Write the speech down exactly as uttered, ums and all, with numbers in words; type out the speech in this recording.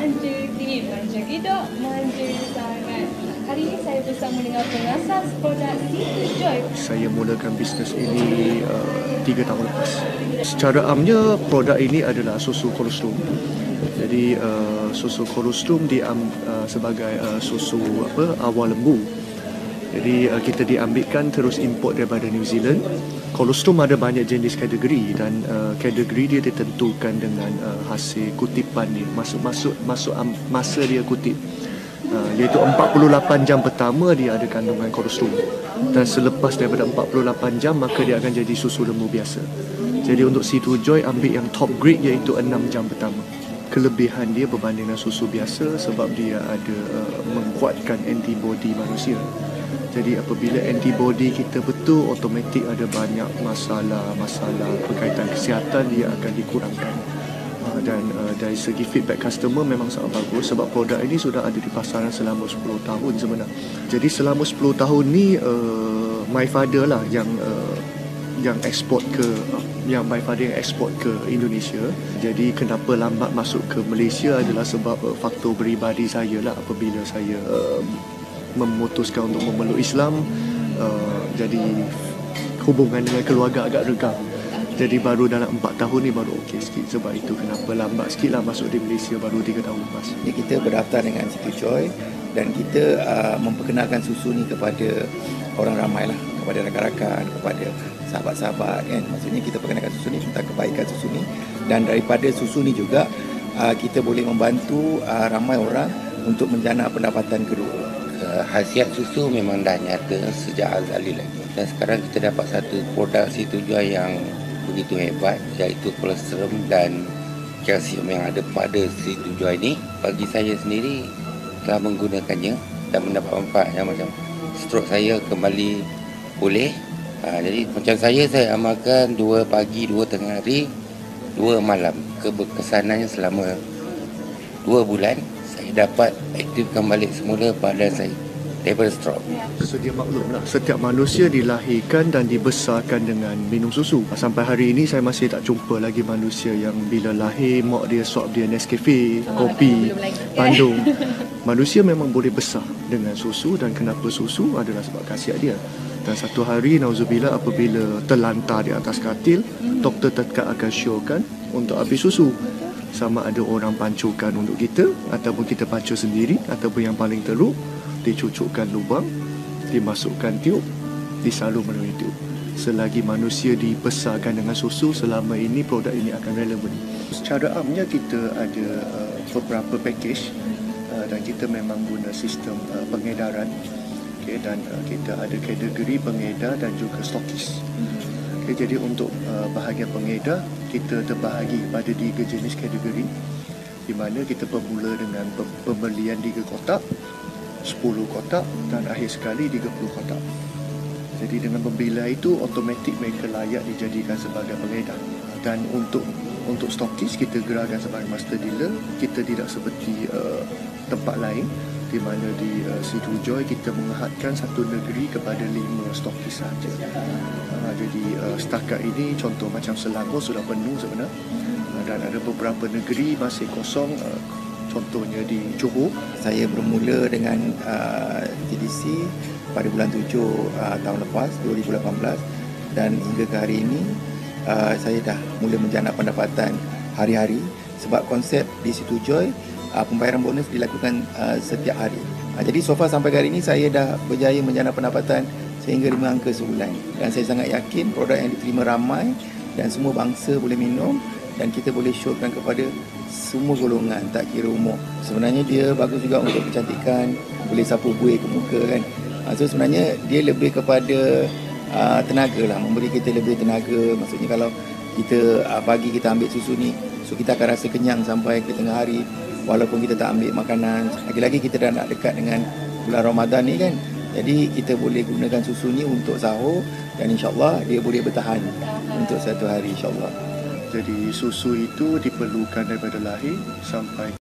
manja, eh manja tidak, manja sangat. Hari ini saya bersama dengan pengasas produk Situ Joy. Saya mulakan bisnes ini uh, tiga tahun lepas. Secara amnya produk ini adalah susu kolostrum. Jadi uh, susu kolostrum dia uh, sebagai uh, susu apa awal lembu. Jadi uh, kita diambilkan terus import daripada New Zealand. Kolostrum ada banyak jenis kategori dan uh, kategori dia ditentukan dengan uh, hasil kutipan dia. Masuk-masuk masuk masa dia kutip. Uh, iaitu empat puluh lapan jam pertama dia ada kandungan kolostrum dan selepas daripada empat puluh lapan jam maka dia akan jadi susu lembu biasa. Jadi untuk Situ Joy ambil yang top grade iaitu enam jam pertama. Kelebihan dia berbanding dengan susu biasa sebab dia ada uh, menguatkan antibody manusia. Jadi apabila antibody kita betul, automatik ada banyak masalah-masalah berkaitan kesihatan dia akan dikurangkan. Dan uh, dari segi feedback customer memang sangat bagus sebab produk ini sudah ada di pasaran selama sepuluh tahun sebenarnya. Jadi selama sepuluh tahun ni uh, my father lah yang uh, yang ekspor ke uh, yang my father yang ekspor ke Indonesia. Jadi kenapa lambat masuk ke Malaysia adalah sebab uh, faktor peribadi saya lah apabila saya uh, memutuskan untuk memeluk Islam. Uh, jadi hubungan dengan keluarga agak renggang. Jadi baru dalam empat tahun ni baru okey sikit. Sebab itu kenapa lambat sikit lah masuk di Malaysia baru tiga tahun lepas. Jadi kita berdaftar dengan Situ Joy dan kita uh, memperkenalkan susu ni kepada orang ramai lah. Kepada rakan-rakan, kepada sahabat-sahabat kan. Maksudnya kita perkenalkan susu ni tentang kebaikan susu ni. Dan daripada susu ni juga uh, kita boleh membantu uh, ramai orang untuk menjana pendapatan kedua. Uh, khasiat susu memang dah nyata sejak azali lagi. Dan sekarang kita dapat satu produk Situ Joy yang begitu hebat iaitu kolostrum dan kalsium yang ada pada Situ Joy ni. Bagi saya sendiri telah menggunakannya dan mendapat manfaat yang macam stroke saya kembali pulih. Ha, jadi macam saya saya amalkan dua pagi, dua tengah hari, dua malam. Keberkesanannya selama dua bulan saya dapat aktifkan balik semula badan saya daripada stroke. Sedia maklum lah, setiap manusia dilahirkan dan dibesarkan dengan minum susu. Sampai hari ini saya masih tak jumpa lagi manusia yang bila lahir mak dia suap dia Nescafe, oh, kopi, Bandung. Manusia memang boleh besar dengan susu dan kenapa susu adalah sebab khasiat dia. Dan satu hari nauzubillah apabila terlantar di atas katil, doktor tetap akan syorkan untuk habis susu. Sama ada orang pancukan untuk kita ataupun kita pancur sendiri ataupun yang paling teruk dicucukkan lubang, dimasukkan tiup, disalur melalui tiup. Selagi manusia dibesarkan dengan susu, selama ini produk ini akan relevan. Secara amnya kita ada uh, beberapa package uh, dan kita memang guna sistem uh, pengedaran. Okay, dan uh, kita ada kategori pengedar dan juga stokis. Okay, jadi untuk uh, bahagian pengedar, kita terbahagi pada tiga jenis kategori di mana kita bermula dengan pembelian tiga kotak, sepuluh kotak dan akhir sekali tiga puluh kotak. Jadi dengan pembelian itu automatik mereka layak dijadikan sebagai pengedar. Dan untuk untuk stokis kita gerakkan sebagai master dealer. Kita tidak seperti uh, tempat lain di mana di uh, Situ Joy kita mengahadkan satu negeri kepada lima stokis saja. Uh, jadi uh, setakat ini contoh macam Selangor sudah penuh sebenarnya. Uh, dan ada beberapa negeri masih kosong. Uh, Contohnya di Johor. Saya bermula dengan uh, T D C pada bulan tujuh uh, tahun lepas, dua ribu lapan belas. Dan hingga ke hari ini, uh, saya dah mula menjana pendapatan hari-hari. Sebab konsep di Situ Joy, uh, pembayaran bonus dilakukan uh, setiap hari. Uh, jadi so far sampai hari ini, saya dah berjaya menjana pendapatan sehingga lima angka sebulan. Dan saya sangat yakin produk yang diterima ramai dan semua bangsa boleh minum. Dan kita boleh showkan kepada semua golongan, tak kira umur. Sebenarnya dia bagus juga untuk kecantikan, boleh sapu buih ke muka kan. So sebenarnya dia lebih kepada uh, tenaga lah, memberi kita lebih tenaga. Maksudnya kalau kita uh, pagi kita ambil susu ni, so kita akan rasa kenyang sampai ke tengah hari walaupun kita tak ambil makanan. Lagi-lagi kita dah nak dekat dengan bulan Ramadan ni kan. Jadi kita boleh gunakan susu ni untuk sahur dan insyaAllah dia boleh bertahan untuk satu hari insyaAllah. Jadi susu itu diperlukan daripada lahir sampai